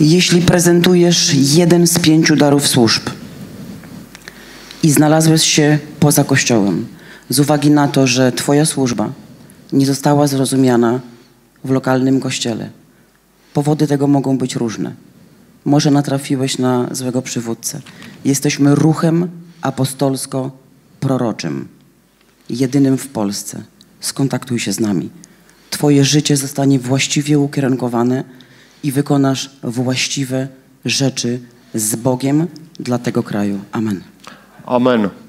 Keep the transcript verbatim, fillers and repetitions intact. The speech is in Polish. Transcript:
Jeśli prezentujesz jeden z pięciu darów służb i znalazłeś się poza Kościołem z uwagi na to, że twoja służba nie została zrozumiana w lokalnym kościele, powody tego mogą być różne. Może natrafiłeś na złego przywódcę. Jesteśmy ruchem apostolsko-proroczym, jedynym w Polsce. Skontaktuj się z nami. Twoje życie zostanie właściwie ukierunkowane i wykonasz właściwe rzeczy z Bogiem dla tego kraju. Amen. Amen.